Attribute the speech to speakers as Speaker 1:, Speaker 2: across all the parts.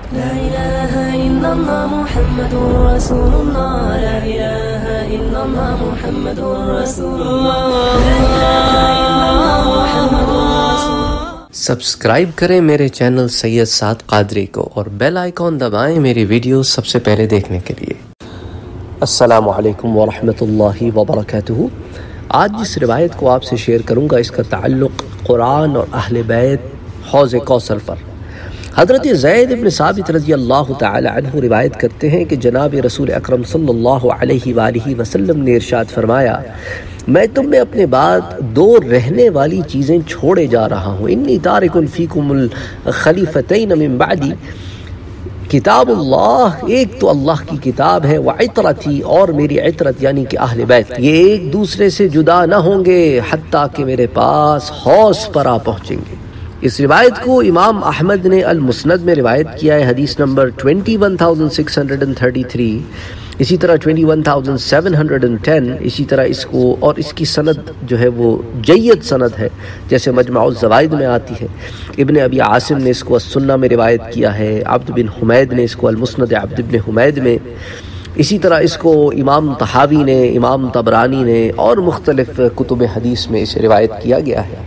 Speaker 1: لا إله إلا الله محمد رسول الله لا إله إلا الله محمد رسول الله لا إله إلا الله محمد رسول الله.
Speaker 2: سبسکرائب کریں میرے چینل سید سعد قادری کو اور بیل آئیکن دبائیں میری ویڈیو سب سے پہلے دیکھنے کے لیے. السلام علیکم ورحمۃ اللہ وبرکاتہ. آج جس روایت کو آپ سے شیئر کروں گا اس کا تعلق قرآن اور اہل بیت حوض کوثر پر. حضرت زید بن ثابت رضی اللہ تعالی عنہ روایت کرتے ہیں کہ جناب رسول اکرم صلی اللہ علیہ وآلہ وسلم نے ارشاد فرمایا، میں تم میں اپنے بعد دو رہنے والی چیزیں چھوڑے جا رہا ہوں. انی تارک فیکم الخلیفتین من بعدی، کتاب اللہ، ایک تو اللہ کی کتاب ہے، وعطرتی، اور میری عطرت یعنی کہ اہل بیت، یہ ایک دوسرے سے جدا نہ ہوں گے حتیٰ کہ میرے پاس حوض پر آ پہنچیں گے. اس روایت کو امام احمد نے المسند میں روایت کیا ہے، حدیث نمبر 21633، اسی طرح 21710، اسی طرح اس کو اور اس کی سند جو ہے وہ جید سند ہے جیسے مجمع الزوائد میں آتی ہے. ابن ابی عاصم نے اس کو السنہ میں روایت کیا ہے، عبد بن حمید نے اس کو المسند عبد بن حمید میں، اسی طرح اس کو امام طحاوی نے، امام طبرانی نے اور مختلف کتب حدیث میں اسے روایت کیا گیا ہے.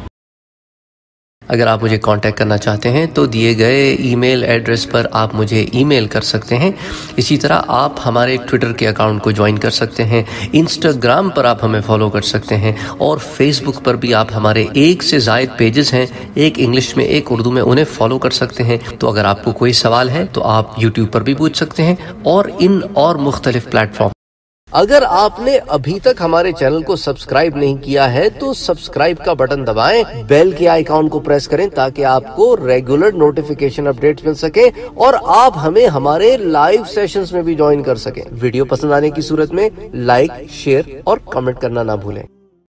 Speaker 2: اگر آپ مجھے کانٹیکٹ کرنا چاہتے ہیں تو دیے گئے ای میل ایڈریس پر آپ مجھے ای میل کر سکتے ہیں. اسی طرح آپ ہمارے ٹویٹر کے اکاؤنٹ کو جوائن کر سکتے ہیں، انسٹاگرام پر آپ ہمیں فالو کر سکتے ہیں، اور فیس بک پر بھی آپ ہمارے 1 سے زائد پیجز ہیں، ایک انگلش میں ایک اردو میں، انہیں فالو کر سکتے ہیں. تو اگر آپ کو کوئی سوال ہے تو آپ یوٹیوب پر بھی پوچھ سکتے ہیں اور ان اور مختلف پلیٹ فارم. اگر آپ نے ابھی تک ہمارے چینل کو سبسکرائب نہیں کیا ہے تو سبسکرائب کا بٹن دبائیں، بیل کے آئیکن کو پریس کریں تاکہ آپ کو ریگولر نوٹیفیکیشن اپڈیٹس مل سکیں اور آپ ہمیں ہمارے لائیو سیشنز میں بھی جوائن کر سکیں. ویڈیو پسند آنے کی صورت میں لائک، شیئر اور کمنٹ کرنا نہ بھولیں.